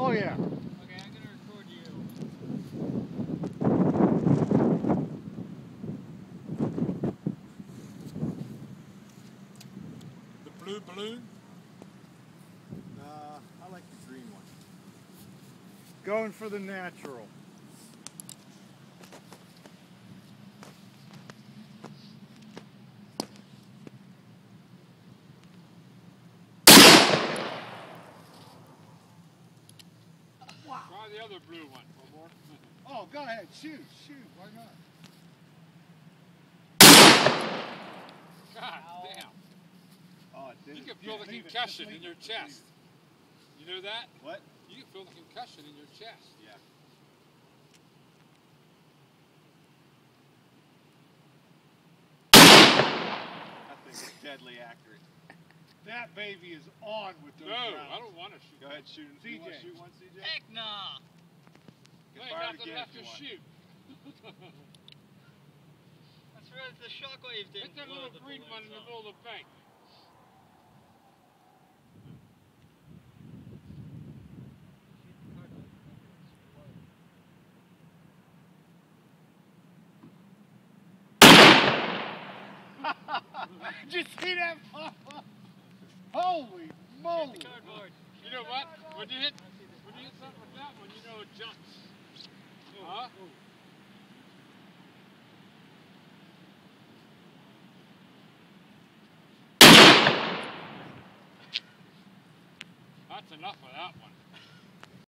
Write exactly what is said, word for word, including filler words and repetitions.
Oh yeah. Okay, I'm gonna record you. The blue balloon? Uh, I like the green one. Going for the natural. Wow. Try the other blue one. One more. Oh, go ahead. Shoot, shoot. Why not? God Ow. damn. Oh, it didn't. You can feel Yeah, the leave it. concussion Just in leave your it. chest. You know that? What? You can feel the concussion in your chest. Yeah. That thing is deadly accurate. That baby is on with those No, rounds. I don't want to shoot. Go ahead, shoot. C J. You want to shoot one, C J? Heck nah! You There can ain't fire it nothing again left if you to want. shoot. That's right, the shockwave didn't Hit that blow little the green one in the balloons middle of the bank. Did you see that pop up? Holy off. moly! Hit the cardboard. You know what? When you hit, when you hit something like that one, you know it jumps. Huh? That's enough of that one.